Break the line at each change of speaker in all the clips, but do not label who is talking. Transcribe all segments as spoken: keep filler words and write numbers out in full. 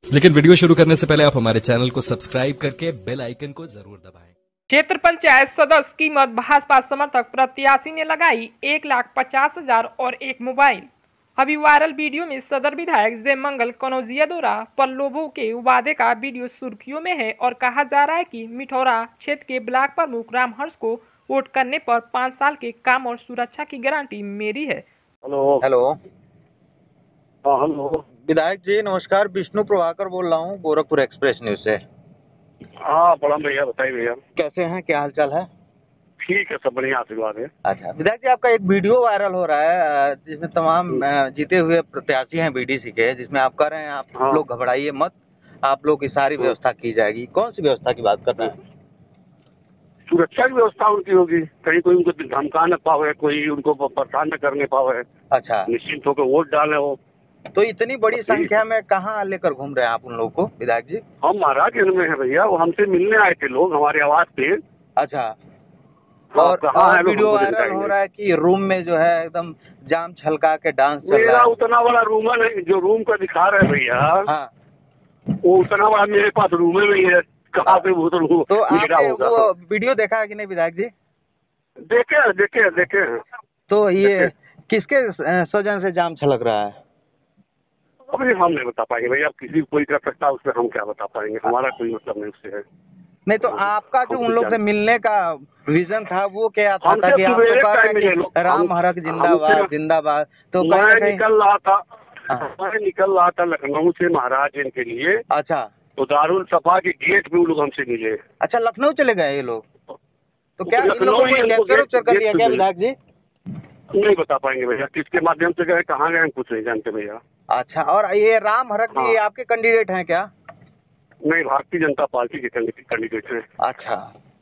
लेकिन वीडियो शुरू करने से पहले आप हमारे चैनल को सब्सक्राइब करके बेल आइकन को जरूर दबाएं।
क्षेत्र पंचायत सदस्य कीमत भाजपा समर्थक प्रत्याशी ने लगाई एक लाख पचास हजार और एक मोबाइल। अभी वायरल वीडियो में सदर विधायक जय मंगल कनौजिया द्वारा प्रलोभों के वादे का वीडियो सुर्खियों में है और कहा जा रहा है कि मिठौरा क्षेत्र के ब्लॉक प्रमुख रामहर्ष को वोट करने पर पाँच साल के काम और सुरक्षा की गारंटी मेरी है।
हेलो
हेलो
हाँ हेलो
विधायक जी नमस्कार, विष्णु प्रभाकर बोल रहा हूँ गोरखपुर एक्सप्रेस न्यूज से।
हाँ प्रणाम भैया, बताइए भैया।
कैसे हैं, क्या हालचाल है?
ठीक है, सब बढ़िया, आशीर्वाद है।
अच्छा विधायक जी, आपका एक वीडियो वायरल हो रहा है जिसमें तमाम जीते हुए प्रत्याशी हैं बीडीसी के, जिसमें आप कह रहे हैं आप
हाँ।
लोग घबराइए मत, आप लोग की सारी व्यवस्था की जाएगी। कौन सी व्यवस्था की बात कर रहे हैं?
सुरक्षा की व्यवस्था उनकी होगी, कहीं कोई उनको धमका न पावे, कोई उनको परेशान न करने पावे।
अच्छा,
निश्चिंत होकर वोट डाले हो।
तो इतनी बड़ी संख्या में कहाँ लेकर घूम रहे हैं आप उन लोगों को विधायक जी?
हम महाराजगंज में है भैया, वो हमसे मिलने आए थे लोग हमारे आवास पे।
अच्छा,
और
कहाँ है? वीडियो वायरल हो रहा है कि रूम में जो है एकदम जाम छलका के डांस चल रहा है।
मेरा उतना बड़ा रूम है, जो रूम का दिखा रहे हैं भैया,
हाँ,
वो उतना बड़ा मेरे पास रूम में नहीं है। कहाँ पे वो तो,
तो आपने वो वीडियो देखा है कि नहीं विधायक जी?
देखे देखे देखे
तो ये किसके सौजन से जाम छलक रहा है?
अभी हम नहीं बता पाएंगे भैया, किसी कोई कर सकता है, उससे हम क्या बता पाएंगे, हमारा कोई मतलब नहीं उससे है।
नहीं तो आपका जो उन लोग से मिलने का विजन था वो क्या था,
हमसे
ताकि आप
सवेरे
लोग कह
टाइम
रहे हैं
मिले
कि राम हरक जिंदाबाद जिंदाबाद, तो कहीं ना
मैं
कहीं
निकल रहा था
हाँ।
मैं निकल रहा था लखनऊ से महाराजगंज के लिए।
अच्छा,
तो दारुल सफा के गेट पे वो लोग हमसे मिले।
अच्छा लखनऊ चले गए ये लोग? तो क्या इन
लखनऊ
लोगों
ही
को
हमको
कैप्चर
गेट-
कर
गेट
लिया
पे
क्या
मिले।
विधायक जी?
नहीं बता पाएंगे भैया, किसके माध्यम से गए, कहाँ गए, हम कुछ नहीं जानते भैया।
अच्छा, और ये राम हरक जी
हाँ।
आपके कैंडिडेट हैं क्या?
नहीं, भारतीय जनता पार्टी के कैंडिडेट हैं।
अच्छा,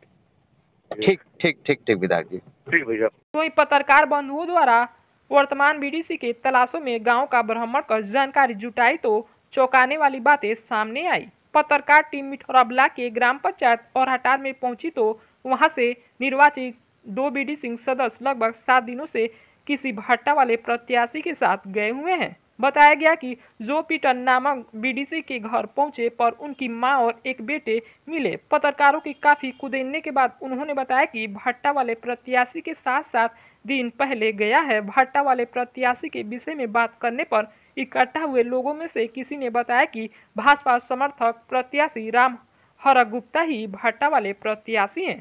ठीक ठीक ठीक ठीक विधायक जी,
ठीक भैया।
वहीं पत्रकार बंधुओं द्वारा वर्तमान बीडीसी के तलाशों में गांव का भ्रमण कर जानकारी जुटाई तो चौंकाने वाली बातें सामने आई। पत्रकार टीम मिठौरा ब्लॉक के ग्राम पंचायत और हटार में पहुंची तो वहां से निर्वाचित दो बीडीसी सदस्य लगभग सात दिनों से किसी भट्टा वाले प्रत्याशी के साथ गए हुए हैं। बताया गया कि जो पीटर नामक बीडीसी के घर पहुंचे पर उनकी मां और एक बेटे मिले। पत्रकारों की काफी कुदेदने के बाद उन्होंने बताया कि भट्टा वाले प्रत्याशी के साथ साथ दिन पहले गया है। भट्टा वाले प्रत्याशी के विषय में बात करने पर इकट्ठा हुए लोगों में से किसी ने बताया कि भाजपा समर्थक प्रत्याशी राम हरक गुप्ता ही भट्टा वाले प्रत्याशी हैं।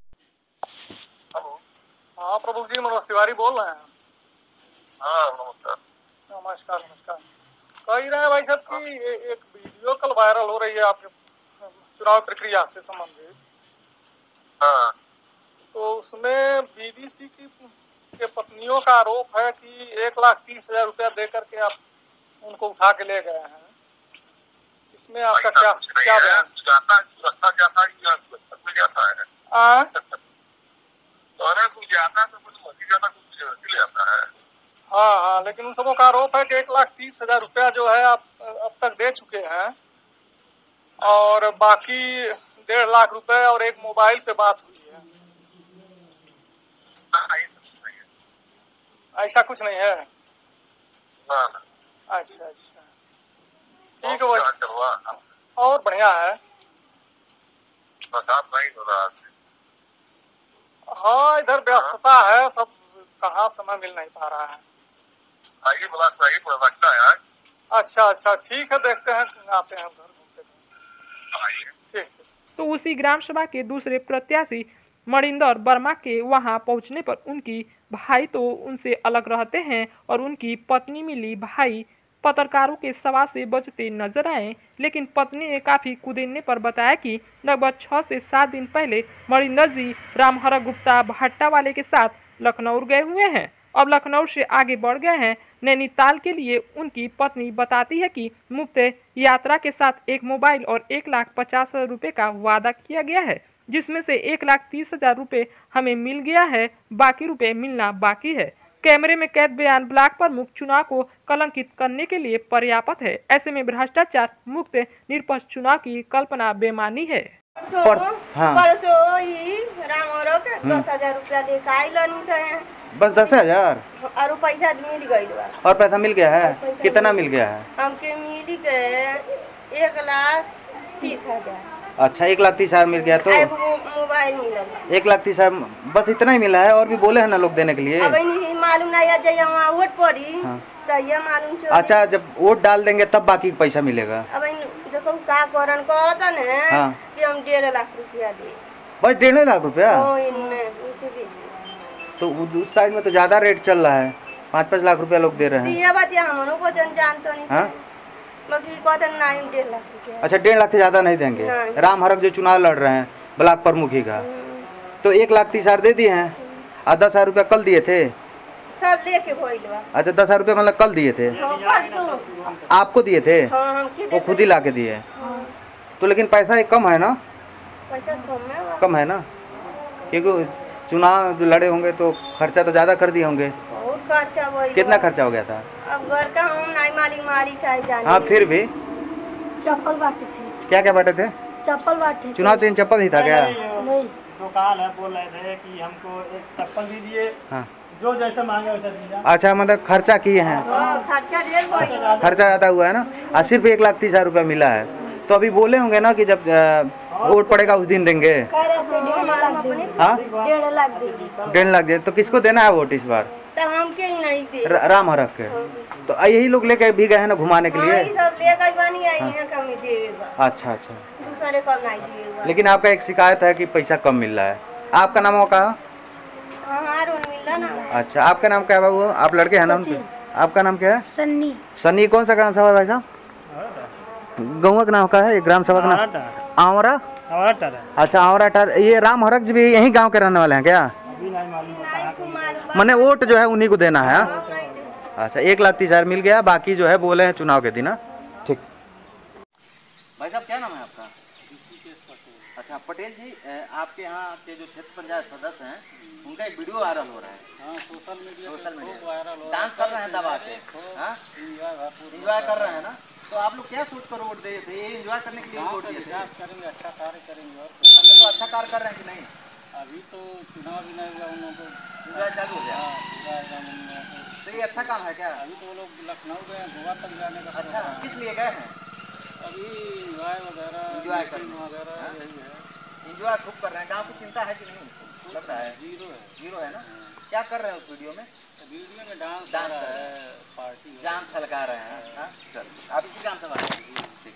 हाँ प्रभु जी, मनोज तिवारी बोल रहे हैं।
हाँ नमस्कार।
नमस्कार नमस्कार। कह रहे हैं भाई साहब कि एक वीडियो कल वायरल हो रही है आपके चुनाव प्रक्रिया से संबंधित।
हाँ।
तो उसमें बीडीसी की के पत्नियों का आरोप है कि एक लाख तीस हजार रुपया दे करके आप उनको उठा के ले गए हैं। इसमें आपका क्या क्या बयान?
सुरक्षा क्या था, क्या था है?
हाँ
तो कुछ ज्यादा तो कुछ मसीह ज्यादा कुछ ले आता है।
हाँ हाँ, लेकिन उन सबों का आरोप है कि एक लाख तीस हजार रुपया जो है आप अब तक दे चुके हैं और बाकी डेढ़ लाख रुपए और एक मोबाइल पे बात हुई है। ऐसा कुछ नहीं है?
ना ना।
अच्छा अच्छा, ठीक है भाई, और बढ़िया है।
बरसात नहीं हो रहा है।
हाँ, इधर व्यस्तता है, सब कहाँ समय मिल नहीं पा रहा है।
आइए बड़ा सही लगता है यार।
अच्छा अच्छा, ठीक है, देखते हैं, आते हैं उधर घूमते हैं।
आइए।
ठीक है।
तो उसी ग्राम सभा के दूसरे प्रत्याशी मणिंदर वर्मा के वहां पहुंचने पर उनकी भाई तो उनसे अलग रहते हैं और उनकी पत्नी मिली भाई पत्रकारों के सवाल से बचते नजर आए। लेकिन पत्नी ने काफी कुदेदने पर बताया कि लगभग छह से सात दिन पहले मणिंदर जी राम हरक गुप्ता भट्टा वाले के साथ लखनऊ गए हुए हैं। अब लखनऊ से आगे बढ़ गए हैं नैनीताल के लिए। उनकी पत्नी बताती है कि मुफ्त यात्रा के साथ एक मोबाइल और एक लाख पचास हजार रुपये का वादा किया गया है, जिसमें से एक लाख तीस हजार रुपये हमें मिल गया है, बाकी रुपए मिलना बाकी है। कैमरे में कैद बयान ब्लॉक प्रमुख चुनाव को कलंकित करने के लिए पर्याप्त है। ऐसे में भ्रष्टाचार मुक्त निष्पक्ष चुनाव की कल्पना बेमानी है।
पर, हाँ। परसों ही राम हरक दस हजार रुपया लेके आइलन से।
बस दस हजार
और पैसा मिल गई बा।
और पैसा मिल गया है? कितना मिल गया है?
हमके मिल के एक लाख तीस हजार।
अच्छा, एक लाख तीस हजार मिल गया तो
एगो मो- मोबाइल मिलल।
एक लाख तीस हजार बस इतना ही मिला है? और भी बोले हैं ना लोग देने के लिए?
अब नहीं मालूम नहीं है, जब वहाँ वोट पड़ी
हाँ।
तो ये मालूम चल।
अच्छा, जब वोट डाल देंगे तब बाकी पैसा मिलेगा?
अब देखो का करन कहता न
हाँ।
कि हम डेढ़ लाख रुपया दे।
बस डेढ़ लाख रुपया?
हाँ, इनमें इसी बीच।
तो उ- उस साइड में तो ज्यादा रेट चल रहा है, पाँच पाँच लाख रुपया लोग दे रहे हैं।
ये बात ये हम लोग को जन जानते नहीं।
हाँ?
बाकी कहते नहीं डेढ़ लाख रुपया।
अच्छा, डेढ़ लाख से ज्यादा नहीं देंगे?
नहीं।
राम हरक जो चुनाव लड़ रहे हैं ब्लॉक प्रमुखी का, तो एक लाख तीस हजार दे दिए हैं और दस हजार रुपया कल दिए थे?
सब लेके भइल बा।
अच्छा, दस हजार रुपया मतलब कल दिए थे?
हाँ, परसों।
आपको दिए थे?
हाँ, हम के
वो
देते।
खुद ही ला के दिए? तो लेकिन पैसा एक कम है ना?
पैसा कम है बा।
कम है ना, क्योंकि चुनाव जो लड़े होंगे तो खर्चा तो ज्यादा कर दिए होंगे।
बहुत खर्चा भइल।
कितना खर्चा हो गया था?
अब घर का हम नहीं मालिक मालिक साहब जाने।
हाँ, फिर भी
चप्पल बांटे थे।
क्या क्या बांटे थे?
चप्पल बांटे थे।
चुनाव चिन्ह चप्पल ही था क्या?
नहीं,
दुकान है, बोल रहे थे कि हमको एक चप्पल दीजिए,
हाँ।
जो जैसा मांगे वैसा दीजिए।
अच्छा, मतलब खर्चा किए हैं?
हाँ, खर्चा ढेर भइल।
खर्चा ज्यादा हुआ है ना, और सिर्फ एक लाख तीस हजार रुपया मिला है। तो अभी बोले होंगे ना कि जब अ, वोट पड़ेगा उस दिन देंगे?
कह रहे थे डेढ़ लाख देंगे।
हाँ,
डेढ़ लाख देंगे।
डेढ़ लाख दे। तो किसको देना है वोट इस बार?
तो हम के ही नहीं दे।
र- राम हरक के? तो यही लोग लेके भी गए हैं ना घुमाने के
हाँ,
लिए?
ये सब ले गई बानी आई हैं कम देगा।
अच्छा अच्छा,
दूसरे कम नहीं देगा।
लेकिन आपका एक शिकायत है कि पैसा कम मिल रहा है। आपका नाम होगा?
हाँ, रोन मिला ना।
अच्छा, आपका नाम क्या है बाबू? आप लड़के हैं नाम? आपका नाम क्या है?
सन्नी।
सन्नी। कौन सा ग्राम सभा है भाई साहब? गाँव का नाम का है? ग्राम सभा का नाम आंवरा? अच्छा, आंवरा टार। ये राम हरक जी भी यही गांव के रहने वाले हैं क्या? मैंने वोट जो है उन्हीं को देना है? अच्छा, एक लाख तीस हजार मिल गया, बाकी जो है बोले हैं चुनाव के दिन। ठीक। भाई साहब, क्या नाम है आपका? अच्छा, पटेल जी, आपके यहाँ के जो क्षेत्र पंचायत सदस्य हैं उनका एक वीडियो वायरल हो रहा है।
हाँ, सोशल मीडिया
सोशल
पे
मीडिया
खूब वायरल हो
डांस कर रहे हैं दबा के? हाँ, एंजॉय कर रहे हैं ना? तो आप लोग क्या सोच कर वोट दिए थे? ये एंजॉय करने के लिए वोट दिए थे?
विकास करेंगे, अच्छा कार्य करेंगे। और
अच्छा, तो अच्छा कार्य कर रहे हैं कि नहीं?
अभी तो चुनाव भी नहीं हुआ, उन लोगों को
एंजॉय चालू हो गया?
हाँ, पूरा एकदम उनमें से-
तो ये अच्छा काम है क्या?
अभी तो वो लोग लखनऊ गए हैं, गोवा तक जाने का
अच्छा,
प्रोग्राम है।
किस लिए गए हैं?
अभी इंजॉय वगैरह,
Enjoy
meeting
करने।
वगैरह
हाँ?
यही है।
एंजॉय खूब कर रहे हैं। गाँव की चिंता है कि नहीं? लग रहा है
जीरो है।
जीरो है ना? क्या कर रहे हैं उस वीडियो में?
वीडियो में डांस
डांस
हो
कर
रहा
रहे
है, पार्टी है।
जाम छलका रहे हैं। हाँ, चल, आप इसी काम से बात करिए। ठीक।